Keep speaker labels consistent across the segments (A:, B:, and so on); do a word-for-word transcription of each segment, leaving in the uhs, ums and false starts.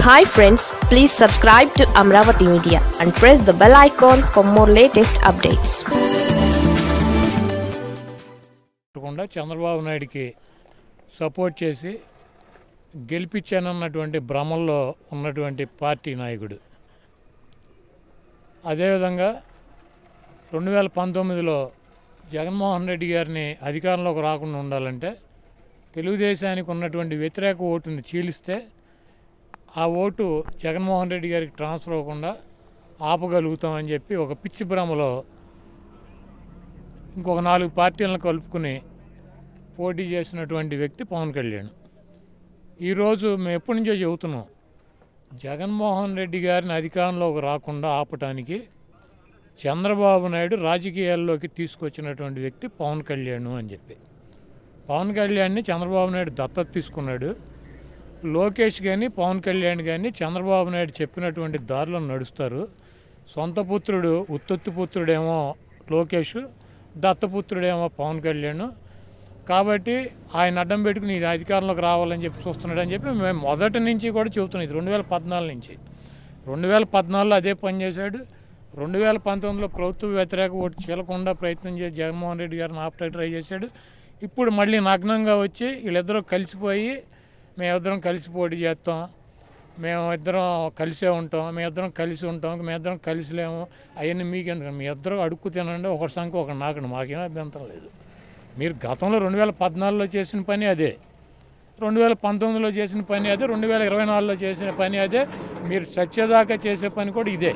A: Hi friends, please subscribe to Amaravathi Media and press the bell icon for more latest updates.
B: Chandrababu నాయుడికి support చేసి గెలిపించానన్నటువంటి భ్రమల్లో ఉన్నటువంటి party నాయకుడు. అదేవిధంగా రెండు వేల పంతొమ్మిదిలో జగన్మోహన్ రెడ్డి గారిని అధికారంలోకి రాకుండా ఉండాలంటే తెలుగుదేశానికి ఉన్నటువంటి వ్యతిరేక ఓటుని చీలిస్తే ఆ ఓటు జగన్మోహన్ రెడ్డి గారికి ట్రాన్స్ఫర్ అవ్వకుండా ఆపగలుగుతామని చెప్పి ఒక పిచ్చి భ్రమలో ఇంకొక నాలుగు పార్టీలను కలుపుకుని పోటీ చేసినటువంటి వ్యక్తి పవన్ కళ్యాణ్. ఈరోజు మేము ఎప్పటి నుంచో చెబుతున్నాం, జగన్మోహన్ రెడ్డి గారిని అధికారంలోకి రాకుండా ఆపటానికి చంద్రబాబు నాయుడు రాజకీయాల్లోకి తీసుకొచ్చినటువంటి వ్యక్తి పవన్ కళ్యాణ్ అని చెప్పి. పవన్ కళ్యాణ్ని చంద్రబాబు నాయుడు దత్తత తీసుకున్నాడు. లోకేష్ కానీ పవన్ కళ్యాణ్ కానీ చంద్రబాబు నాయుడు చెప్పినటువంటి దారిలో నడుస్తారు. సొంత పుత్రుడు ఉత్తొత్తు పుత్రుడేమో లోకేష్, దత్తపుత్రుడేమో పవన్ కళ్యాణ్. కాబట్టి ఆయన అడ్డం పెట్టుకుని ఇది అధికారంలోకి రావాలని చెప్పి చూస్తున్నాడు అని చెప్పి మేము మొదటి నుంచి కూడా చెబుతున్నాం. ఇది రెండు వేల పద్నాలుగు నుంచి రెండు వేల పద్నాలుగులో అదే పని చేశాడు. రెండు వేల పంతొమ్మిదిలో ప్రభుత్వ వ్యతిరేక ఓటు చీలకుండా ప్రయత్నం చేసి జగన్మోహన్ రెడ్డి గారిని ఆపటం ట్రై చేశాడు. ఇప్పుడు మళ్ళీ నగ్నంగా వచ్చి వీళ్ళిద్దరూ కలిసిపోయి మేమిద్దరం కలిసి పోటీ చేస్తాం, మేమిద్దరం కలిసే ఉంటాం, మేమిద్దరం కలిసి ఉంటాం, మేమిద్దరం కలిసిలేము, అవన్నీ మీకు ఎందుకు, మీ ఇద్దరు అడుక్కు తినండి, ఒకటి సంఖ్య ఒకటి నాకండి, మాకేం అభ్యంతరం లేదు. మీరు గతంలో రెండు వేల పద్నాలుగులో చేసిన పని అదే, రెండు వేల పంతొమ్మిదిలో చేసిన పని అదే, రెండు వేల ఇరవై నాలుగులో చేసిన పని అదే, మీరు సత్యదాకా చేసే పని కూడా ఇదే.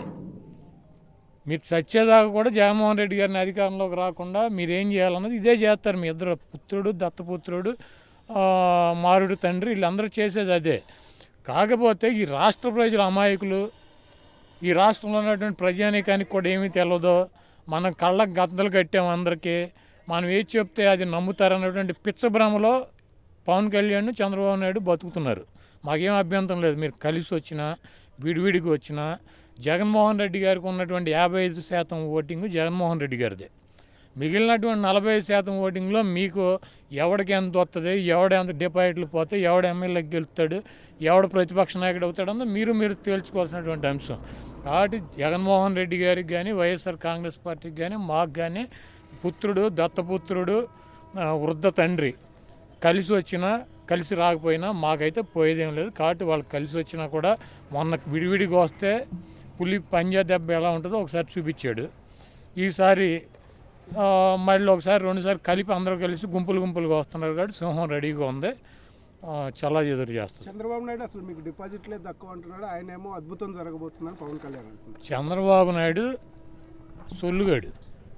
B: మీరు సత్యదాకా కూడా జగన్మోహన్ రెడ్డి గారిని అధికారంలోకి రాకుండా మీరేం చేయాలన్నది ఇదే చేస్తారు. మీ ఇద్దరు పుత్రుడు, దత్తపుత్రుడు, మారుడు తండ్రి, వీళ్ళందరూ చేసేది అదే. కాకపోతే ఈ రాష్ట్ర ప్రజలు అమాయకులు, ఈ రాష్ట్రంలో ఉన్నటువంటి ప్రజానీకానికి కూడా ఏమీ తెలియదో, మనం కళ్ళకు గద్దలు కట్టాము అందరికీ, మనం ఏది చెప్తే అది నమ్ముతారన్నటువంటి పిచ్చభ్రమలో పవన్ కళ్యాణ్, చంద్రబాబు నాయుడు బతుకుతున్నారు. మాకేం అభ్యంతరం లేదు, మీరు కలిసి వచ్చినా విడివిడికి వచ్చినా. జగన్మోహన్ రెడ్డి గారికి ఉన్నటువంటి యాభై ఐదు శాతం ఓటింగ్ జగన్మోహన్ రెడ్డి గారిదే. మిగిలినటువంటి నలభై ఐదు శాతం ఓటింగ్లో మీకు ఎవడికి ఎంత వస్తుంది, ఎవడ ఎంత డిపాజిట్లు పోతే, ఎవడ ఎమ్మెల్యేకి గెలుస్తాడు, ఎవడ ప్రతిపక్ష నాయకుడు అవుతాడన్నది మీరు మీరు తేల్చుకోవాల్సినటువంటి అంశం. కాబట్టి జగన్మోహన్ రెడ్డి గారికి కానీ వైఎస్ఆర్ కాంగ్రెస్ పార్టీకి కానీ మాకు కానీ పుత్రుడు, దత్తపుత్రుడు, వృద్ధ తండ్రి కలిసి వచ్చినా కలిసి రాకపోయినా మాకైతే పోయేదేం లేదు. కాబట్టి వాళ్ళు కలిసి వచ్చినా కూడా మొన్న విడివిడిగా వస్తే పులి పంజా దెబ్బ ఎలా ఉంటుందో ఒకసారి చూపించాడు. ఈసారి మళ్ళీ ఒకసారి రెండుసార్లు కలిపి అందరూ కలిసి గుంపులు గుంపులుగా వస్తున్నారు. కాబట్టి సింహం రెడీగా ఉంది, చాలా ఎదురు చేస్తుంది.
C: చంద్రబాబు నాయుడు అసలు మీకు డిపాజిట్లే తక్కువ అంటున్నాడు, ఆయన ఏమో అద్భుతం జరగబోతుందని పవన్ కళ్యాణ్ అంటున్నారు.
B: చంద్రబాబు నాయుడు సొల్లుగాడు,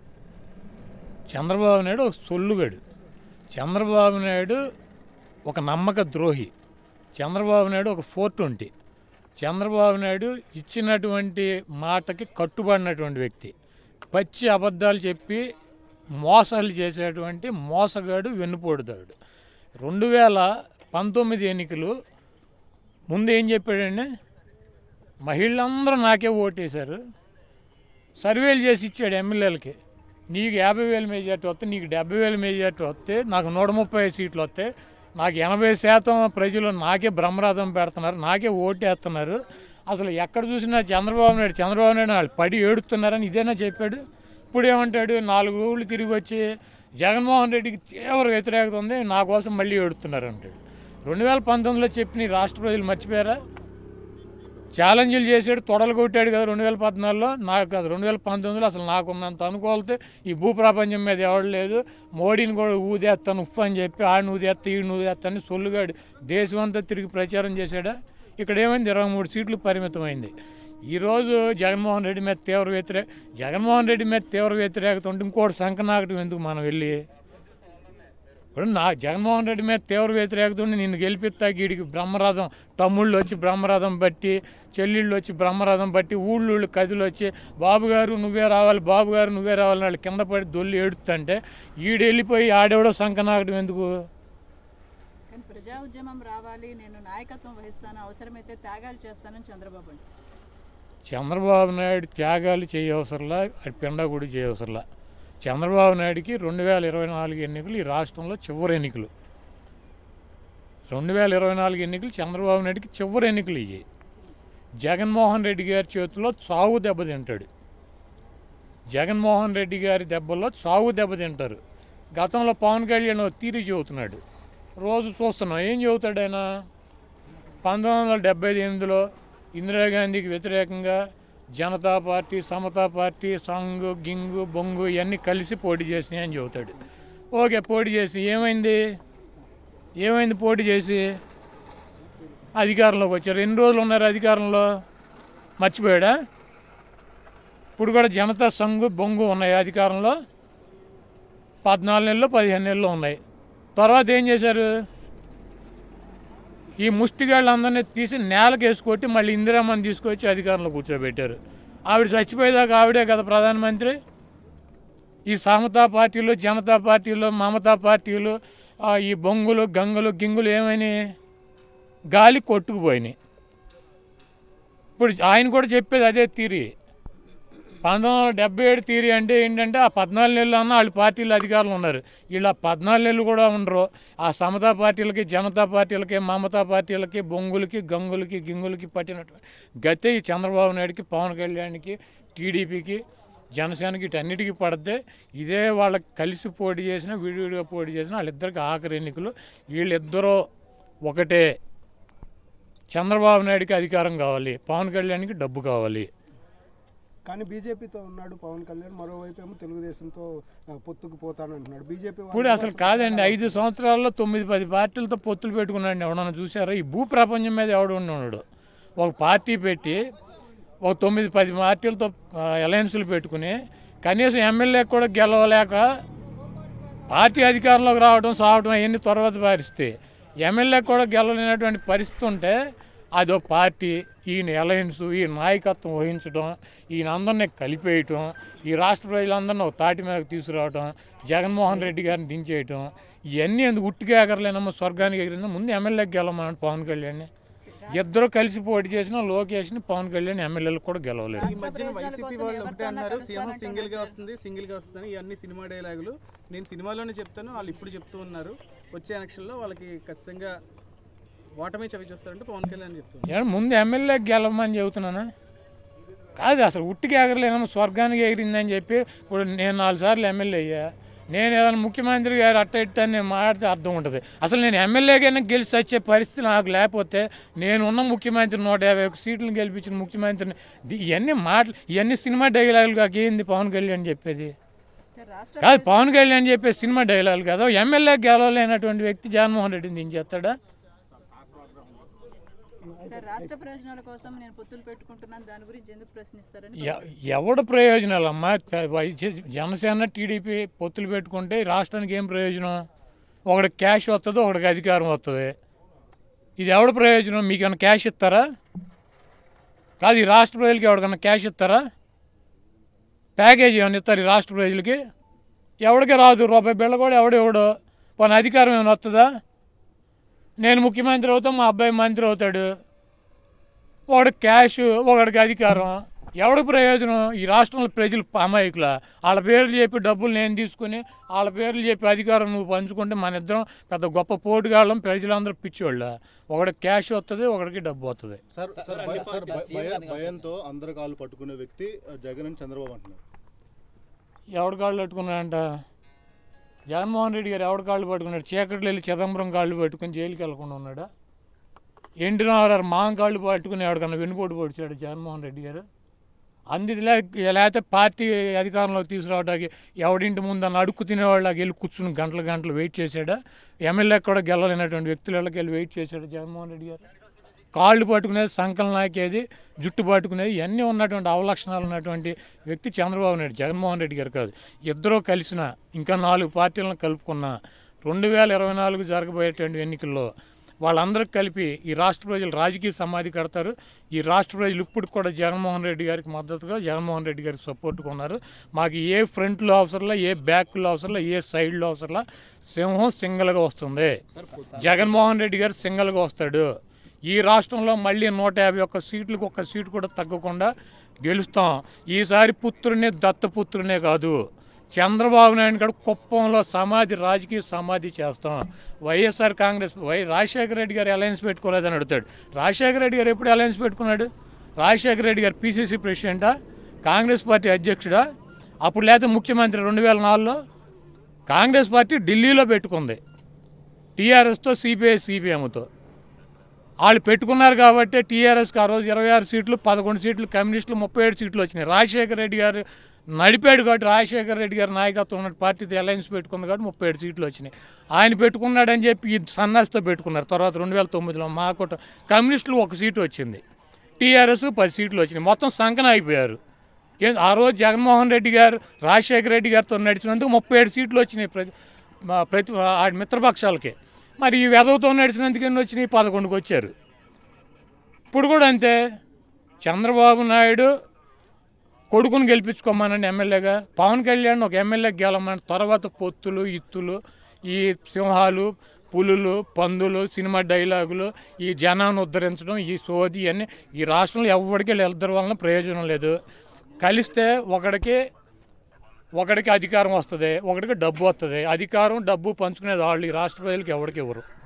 B: చంద్రబాబు నాయుడు ఒక సొల్లుగాడు, చంద్రబాబు నాయుడు ఒక నమ్మక ద్రోహి, చంద్రబాబు నాయుడు ఒక ఫోర్ ట్వంటీ, చంద్రబాబు నాయుడు ఇచ్చినటువంటి మాటకి కట్టుబడినటువంటి వ్యక్తి, పచ్చి అబద్ధాలు చెప్పి మోసాలు చేసేటువంటి మోసగాడు, వెన్నుపోటుదాడు. రెండు వేల పంతొమ్మిది ఎన్నికలు ముందు ఏం చెప్పాడండి, మహిళలందరూ నాకే ఓటేశారు, సర్వేలు చేసి ఇచ్చాడు ఎమ్మెల్యేలకి, నీకు యాభై వేల మెజార్టీ వస్తే, నీకు డెబ్బై వేల మెజార్టీ వస్తే, నాకు నూట ముప్పై సీట్లు వస్తే, నాకు ఎనభై శాతం ప్రజలు నాకే బ్రహ్మరథం పెడుతున్నారు, నాకే ఓటేస్తున్నారు. అసలు ఎక్కడ చూసినా చంద్రబాబు నాయుడు చంద్రబాబు నాయుడు వాళ్ళు పడి ఏడుతున్నారని ఇదేనా చెప్పాడు. ఇప్పుడు ఏమంటాడు, నాలుగు ఊళ్ళు తిరిగి వచ్చి జగన్మోహన్ రెడ్డికి తీవ్ర వ్యతిరేకత ఉంది, నా కోసం మళ్ళీ ఏడుతున్నారు అంటాడు. రెండు వేల పంతొమ్మిదిలో చెప్పిన రాష్ట్ర ప్రజలు మర్చిపోయారా? ఛాలెంజ్లు చేసాడు, తొడలు కొట్టాడు కదా రెండు వేల పద్నాలుగులో. నాకు కాదు, రెండు వేల పంతొమ్మిదిలో అసలు నాకున్నంత అనుకోవాలితే ఈ భూప్రపంచం మీద ఎవడు లేదు, మోడీని కూడా ఊదేస్తాను ఉఫ్ అని చెప్పి ఆడిని ఊదేస్తా ఈడిని ఊదేస్తాను సొల్లుగాడు దేశం అంతా తిరిగి ప్రచారం చేశాడా. ఇక్కడ ఏమైంది, ఇరవై మూడు సీట్లు పరిమితమైంది. ఈరోజు జగన్మోహన్ రెడ్డి మీద తీవ్ర వ్యతిరేక జగన్మోహన్ రెడ్డి మీద తీవ్ర వ్యతిరేకత ఉంటే ఇంకోటి సంకనాకటం ఎందుకు మనం వెళ్ళి. ఇప్పుడు నా జగన్మోహన్ రెడ్డి మీద తీవ్ర వ్యతిరేకత ఉండి నిన్ను గెలిపిస్తా, గీడికి బ్రహ్మరథం, తమ్ముళ్ళు వచ్చి బ్రహ్మరథం బట్టి, చెల్లిళ్ళు వచ్చి బ్రహ్మరథం బట్టి, ఊళ్ళోళ్ళు కదిలు వచ్చి బాబు గారు నువ్వే రావాలి, బాబు గారు నువ్వే రావాలి, వాళ్ళు కింద పడి దొల్లి ఏడుతుంటే ఈడు వెళ్ళిపోయి ఆడెవడో సంకనాకటం ఎందుకు.
D: ప్రజా ఉద్యమం రావాలి, నేను నాయకత్వం వహిస్తాను, అవసరమైతే త్యాగాలు చేస్తానని చంద్రబాబు
B: చంద్రబాబు నాయుడు త్యాగాలు చేయవసరంలా, అది పిండా కూడా చేయవసరంలా. చంద్రబాబు నాయుడికి రెండు వేల ఇరవై నాలుగు ఎన్నికలు ఈ రాష్ట్రంలో చివరి ఎన్నికలు. రెండు వేల ఇరవై నాలుగు ఎన్నికలు చంద్రబాబు నాయుడికి చివరి ఎన్నికలు ఇవి. జగన్మోహన్ రెడ్డి గారి చేతిలో చావు దెబ్బతింటాడు. జగన్మోహన్ రెడ్డి గారి దెబ్బల్లో చావు దెబ్బతింటారు. గతంలో పవన్ కళ్యాణ్ తీరి చెబుతున్నాడు, రోజు చూస్తున్నాం. ఏం చెబుతాడు ఆయన? పంతొమ్మిది వందల డెబ్బై ఎనిమిదిలో ఇందిరాగాంధీకి వ్యతిరేకంగా జనతా పార్టీ, సమతా పార్టీ, సంగు గింగు బొంగు ఇవన్నీ కలిసి పోటీ చేసినాయి అని చెబుతాడు. ఓకే, పోటీ చేసి ఏమైంది? ఏమైంది పోటీ చేసి? అధికారంలోకి వచ్చారు. ఎన్ని రోజులు ఉన్నారు అధికారంలో? మర్చిపోయాడా? ఇప్పుడు కూడా జనతా సంఘు బొంగు ఉన్నాయి అధికారంలో. పద్నాలుగు నెలలు పదిహేను నెలలు ఉన్నాయి. తర్వాత ఏం చేశారు? ఈ ముష్టిగాళ్ళందరినీ తీసి నేలకు వేసుకొట్టి మళ్ళీ ఇందిరామ్మని తీసుకొచ్చి అధికారంలో కూర్చోబెట్టారు. ఆవిడ చచ్చిపోయేదాకా ఆవిడే కదా ప్రధానమంత్రి. ఈ సమతా పార్టీలు, జనతా పార్టీలు, మమతా పార్టీలు, ఈ బొంగులు గంగులు గింగులు ఏమని గాలి కొట్టుకుపోయినాయి. ఇప్పుడు ఆయన కూడా చెప్పేది అదే తీరి. పంతొమ్మిది వందల డెబ్బై ఏడు తీరి అంటే ఏంటంటే ఆ పద్నాలుగు నెలలు అన్న వాళ్ళు పార్టీలు అధికారులు ఉన్నారు. ఇలా పద్నాలుగు నెలలు కూడా ఉండరు. ఆ సమతా పార్టీలకి, జనతా పార్టీలకి, మమతా పార్టీలకి, బొంగులకి గంగులకి గింగులకి పట్టినటువంటి గతే ఈ చంద్రబాబు నాయుడికి, పవన్ కళ్యాణ్కి, టీడీపీకి, జనసేనకి ఇటన్నిటికీ పడితే ఇదే వాళ్ళకి కలిసి పోటీ చేసిన, విడివిడిగా పోటీ చేసిన వాళ్ళిద్దరికి ఆఖరి ఎన్నికలు. వీళ్ళిద్దరూ ఒకటే. చంద్రబాబు నాయుడికి అధికారం కావాలి, పవన్ కళ్యాణ్కి డబ్బు కావాలి.
C: కానీ బీజేపీతో ఉన్నాడు పవన్ కళ్యాణ్, మరోవైపు ఏమో తెలుగుదేశంతో పొత్తుకు పోతానంటున్నాడు. బీజేపీ
B: ఇప్పుడు అసలు కాదండి, ఐదు సంవత్సరాల్లో తొమ్మిది పది పార్టీలతో పొత్తులు పెట్టుకున్నాడు. ఎవడన్నా చూసారా? ఈ భూ ప్రపంచం మీద ఎవడు ఉన్నాడు? ఒక పార్టీ పెట్టి ఒక తొమ్మిది పది పార్టీలతో అలయన్సులు పెట్టుకుని కనీసం ఎమ్మెల్యే కూడా గెలవలేక పార్టీ అధికారంలోకి రావడం, సావడం అవన్నీ తర్వాత పారిస్తే ఎమ్మెల్యే కూడా గెలవలేనటువంటి పరిస్థితి ఉంటే అదో పార్టీ, ఈయన అలయన్స్, ఈ నాయకత్వం వహించడం, ఈయన అందరినీ కలిపేయటం, ఈ రాష్ట్ర ప్రజలందరినీ ఒక తాటి మీదకి తీసుకురావటం, జగన్మోహన్ రెడ్డి గారిని దించేయటం, ఇవన్నీ ఎందుకు ఉట్టిగా ఎగరలేనమ్మా? స్వర్గానికి ఎగిరిందా? ముందు ఎమ్మెల్యేకి గెలవమన్నాడు పవన్ కళ్యాణ్. ఇద్దరు కలిసి పోటీ చేసిన లోకేష్ని, పవన్ కళ్యాణ్ ఎమ్మెల్యేలకు కూడా గెలవలేదు.
E: ఈ మధ్యన వైసీపీ వాళ్ళు ఒకటే అన్నారు, సీఎం సింగిల్ గా వస్తుంది, సింగిల్ గా వస్తుంది. ఇవన్నీ సినిమా డైలాగులు. నేను సినిమాలోనే చెప్తాను, వాళ్ళు ఇప్పుడు చెప్తూ ఉన్నారు. వచ్చే ఎలక్షన్లో వాళ్ళకి ఖచ్చితంగా ఓటమి చవి చూస్తారంటే పవన్ కళ్యాణ్ చెప్తున్నారు.
B: ముందు ఎమ్మెల్యేకి గెలవమని చెబుతున్నానా? కాదు, అసలు ఉట్టికి ఎగరలేనమ్మా, స్వర్గానికి ఎగిరిందని చెప్పి ఇప్పుడు నేను నాలుగు సార్లు ఎమ్మెల్యే అయ్యా. నేను ఏదైనా ముఖ్యమంత్రి గారు అట్ట ఇట్ట అని నేను మాట్లాడితే అర్థం ఉంటుంది. అసలు నేను ఎమ్మెల్యేగానే గెలిచి వచ్చే పరిస్థితి నాకు లేకపోతే నేనున్న ముఖ్యమంత్రి నూట యాభై ఒక సీట్లను గెలిపించిన ముఖ్యమంత్రిని ఇవన్నీ మాటలు, ఇవన్నీ సినిమా డైలాగులు కాక ఏంది పవన్ కళ్యాణ్ చెప్పేది? కాదు, పవన్ కళ్యాణ్ చెప్పే సినిమా డైలాగులు కదా. ఎమ్మెల్యే గెలవలేనటువంటి వ్యక్తి జగన్మోహన్ రెడ్డిని దించేస్తాడా?
D: రాష్ట్ర ప్రయోజనాల కోసం నేను పొత్తులు పెట్టుకుంటున్నాను, దాని గురించి ఎందుకు ప్రశ్నిస్తారని.
B: ఎవడు ప్రయోజనాలమ్మా? జనసేన టీడీపీ పొత్తులు పెట్టుకుంటే రాష్ట్రానికి ఏం ప్రయోజనం? ఒకడికి క్యాష్ వస్తుంది, ఒకడికి అధికారం వస్తుంది. ఇది ఎవడు ప్రయోజనం? మీకు ఏమైనా క్యాష్ ఇస్తారా? కాదు, ఈ రాష్ట్ర ప్రజలకి ఎవరికన్నా క్యాష్ ఇస్తారా? ప్యాకేజీ ఏమైనా ఇస్తారు ఈ రాష్ట్ర ప్రజలకి? ఎవడికి రాదు రూపాయి బిళ్ళ కూడా. ఎవడెవడో పోనీ అధికారం ఏమైనా వస్తుందా? నేను ముఖ్యమంత్రి అవుతాం, మా అబ్బాయి మంత్రి అవుతాడు. ఒకడికి క్యాష్, ఒకడికి అధికారం. ఎవడికి ప్రయోజనం? ఈ రాష్ట్రంలో ప్రజలు అమాయకుల వాళ్ళ పేర్లు చెప్పి డబ్బులు నేను తీసుకుని వాళ్ళ పేర్లు చెప్పి అధికారం నువ్వు పంచుకుంటే మన ఇద్దరం పెద్ద గొప్ప పోటుగాళ్ళం, ప్రజలందరూ పిచ్చోళ్ళ. ఒకడికి క్యాష్ వస్తుంది, ఒకడికి డబ్బు వస్తుంది.
F: భయంతో అందరు కాళ్ళు పట్టుకునే వ్యక్తి జగన్ అని చంద్రబాబు అంటున్నారు.
B: ఎవడి కాళ్ళు పట్టుకున్నాడంట? జగన్మోహన్ రెడ్డి గారు ఎవడి కాళ్ళు పట్టుకున్నాడు? చీకట్లో వెళ్ళి చిదంబరం కాళ్ళు పట్టుకుని జైలుకి వెళ్ళకుండా ఉన్నాడా? ఎన్టీ రామారావు మాం కాళ్ళు పట్టుకుని ఎవడికన్నా వెన్నుపోటు పొడిచాడు జగన్మోహన్ రెడ్డి గారు? అందులో లేకపోతే పార్టీ అధికారంలోకి తీసుకురావడానికి ఎవడింటి ముందు అన్న అడుక్కు తినేవాళ్ళకి వెళ్ళి కూర్చుని గంటలు గంటలు వెయిట్ చేశాడా? ఎమ్మెల్యే కూడా గెలవలేనటువంటి వ్యక్తులకి వెళ్ళి వెయిట్ చేశాడు జగన్మోహన్ రెడ్డి గారు? కాళ్ళు పట్టుకునేది, సంకలం నాకేది, జుట్టు పట్టుకునేది, ఇవన్నీ ఉన్నటువంటి అవలక్షణాలు ఉన్నటువంటి వ్యక్తి చంద్రబాబు నాయుడు, జగన్మోహన్ రెడ్డి గారు కాదు. ఇద్దరూ కలిసిన ఇంకా నాలుగు పార్టీలను కలుపుకున్న రెండు వేల ఇరవై నాలుగు జరగబోయేటువంటి ఎన్నికల్లో వాళ్ళందరికీ కలిపి ఈ రాష్ట్ర ప్రజలు రాజకీయ సమాధి కడతారు. ఈ రాష్ట్ర ప్రజలు ఇప్పుడు కూడా జగన్మోహన్ రెడ్డి గారికి మద్దతుగా, జగన్మోహన్ రెడ్డి గారికి సపోర్ట్గా ఉన్నారు. మాకు ఏ ఫ్రంట్లో అవసరంలా, ఏ బ్యాక్లో అవసరంలా, ఏ సైడ్లో అవసరంలా, సింహం సింగల్గా వస్తుంది. జగన్మోహన్ రెడ్డి గారు సింగల్గా వస్తాడు. ఈ రాష్ట్రంలో మళ్ళీ నూట యాభై ఒక్క సీట్లకు ఒక్క సీటు కూడా తగ్గకుండా గెలుస్తాం. ఈసారి పుత్రునే దత్తపుత్రునే కాదు, చంద్రబాబు నాయుడు గారు కుప్పంలో సమాధి, రాజకీయ సమాధి చేస్తాం. వైఎస్ఆర్ కాంగ్రెస్ వై రాజశేఖర రెడ్డి గారు అలయన్స్ పెట్టుకోలేదని అడుగుతాడు. రాజశేఖర రెడ్డి గారు ఎప్పుడు అలయన్స్ పెట్టుకున్నాడు? రాజశేఖర రెడ్డి గారు పీసీసీ ప్రెసిడెంటా, కాంగ్రెస్ పార్టీ అధ్యక్షుడా? అప్పుడు లేకపోతే ముఖ్యమంత్రి రెండు వేల నాలుగులో కాంగ్రెస్ పార్టీ ఢిల్లీలో పెట్టుకుంది టీఆర్ఎస్తో, సిపిఐ సిపిఎంతో. వాళ్ళు పెట్టుకున్నారు కాబట్టి టీఆర్ఎస్కి ఆ రోజు ఇరవై ఆరు సీట్లు, పదకొండు సీట్లు, కమ్యూనిస్టులు ముప్పై ఏడు సీట్లు వచ్చినాయి. రాజశేఖర రెడ్డి గారు నడిపాడు కాబట్టి, రాజశేఖర రెడ్డి గారి నాయకత్వం ఉన్న పార్టీతో అలయన్స్ పెట్టుకుంది కాబట్టి ముప్పై ఏడు సీట్లు వచ్చినాయి. ఆయన పెట్టుకున్నాడని చెప్పి ఈ సన్నాసితో పెట్టుకున్నారు. తర్వాత రెండు వేల తొమ్మిదిలో మా కూట కమ్యూనిస్టులు ఒక సీటు వచ్చింది, టీఆర్ఎస్ పది సీట్లు వచ్చినాయి. మొత్తం సంకన అయిపోయారు. ఆ రోజు జగన్మోహన్ రెడ్డి గారు రాజశేఖర రెడ్డి గారితో నడిచినందుకు ముప్పై ఏడు సీట్లు వచ్చినాయి ప్రతి ప్రతి మిత్రపక్షాలకి. మరి ఈ వెధవతో నడిచినందుకు ఎన్ని వచ్చినాయి? పదకొండుకి వచ్చారు. ఇప్పుడు కూడా అంతే. చంద్రబాబు నాయుడు కొడుకుని గెలిపించుకోమనండి ఎమ్మెల్యేగా, పవన్ కళ్యాణ్ ఒక ఎమ్మెల్యేకి గెలమని, తర్వాత పొత్తులు, ఇత్తులు, ఈ సింహాలు, పులులు, పందులు, సినిమా డైలాగులు, ఈ జనాన్ని ఉద్ధరించడం, ఈ సోది అన్నీ ఈ రాష్ట్రంలో ఎవరికి ఇద్దరి వలన ప్రయోజనం లేదు. కలిస్తే ఒకడికి ఒకడికి అధికారం వస్తుంది, ఒకడికి డబ్బు వస్తుంది. అధికారం డబ్బు పంచుకునేది వాళ్ళు ఈ రాష్ట్ర ప్రజలకు ఎవరికి ఇవ్వరు.